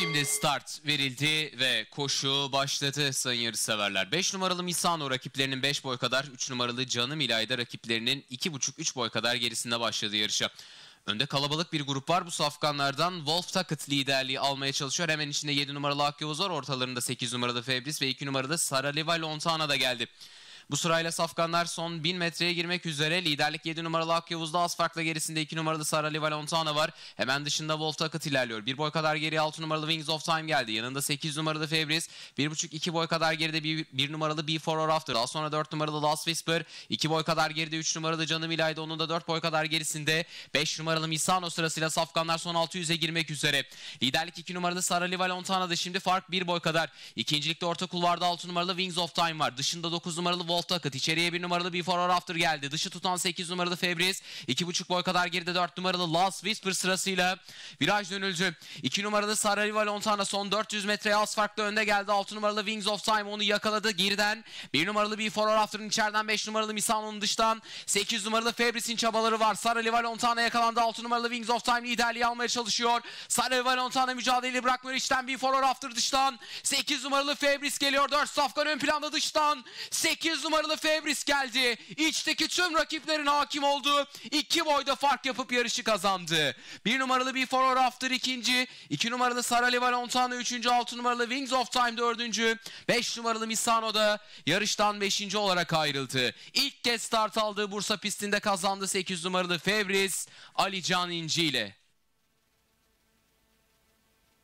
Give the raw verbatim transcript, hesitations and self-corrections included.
Şimdi start verildi ve koşu başladı sayın yarışseverler. beş numaralı Misano rakiplerinin beş boy kadar, üç numaralı Canım İlayda rakiplerinin iki buçuk üç boy kadar gerisinde başladı yarışa. Önde kalabalık bir grup var. Bu safkanlardan Wolf Tucket liderliği almaya çalışıyor. Hemen içinde yedi numaralı Akyavuz var. Ortalarında sekiz numaralı Febris ve iki numarada Saraliva Lontana da geldi. Bu sırayla safkanlar son bin metreye girmek üzere. Liderlik yedi numaralı Akyavuz'da, az farkla gerisinde iki numaralı Saraliva Lontana var. Hemen dışında Wolf Tucket ilerliyor. bir boy kadar geriye altı numaralı Wings of Time geldi. Yanında sekiz numaralı Febris. bir buçuk iki boy kadar geride bir numaralı Before or After. Daha sonra dört numaralı Last Whisper. iki boy kadar geride üç numaralı Canım İlayda. Onun da dört boy kadar gerisinde beş numaralı Misano sırasıyla safkanlar son altı yüze girmek üzere. Liderlik iki numaralı Saraliva Lontana'da, şimdi fark bir boy kadar. İkincilikte orta kulvarda altı numaralı Wings of Time var. Dışında dokuz numaralı Wolf Tucket. İçeriye bir numaralı Before or After geldi. Dışı tutan sekiz numaralı Febris. iki buçuk boy kadar geride dört numaralı Last Whisper sırasıyla viraj dönüldü. iki numaralı Saraliva Lontana son dört yüz metreye az farklı önde geldi. altı numaralı Wings of Time onu yakaladı geriden. bir numaralı Before or After'ın içeriden, beş numaralı Misano'nun dıştan, sekiz numaralı Febris'in çabaları var. Saraliva Lontana yakalandı. altı numaralı Wings of Time liderliği almaya çalışıyor. Saraliva Lontana mücadeleyi bırakmıyor. İçten Before or After dıştan. sekiz numaralı Febris geliyor. dört safkan ön planda dıştan. sekiz numaralı Febris geldi. İçteki tüm rakiplerin hakim olduğu iki boyda fark yapıp yarışı kazandı. bir numaralı Before or After ikinci. iki numaralı Saraliva Lontana üçüncü. altı numaralı Wings of Time dördüncü. beş numaralı Misano da yarıştan beşinci olarak ayrıldı. İlk kez start aldığı Bursa pistinde kazandı sekiz numaralı Febris Ali Can İnci ile.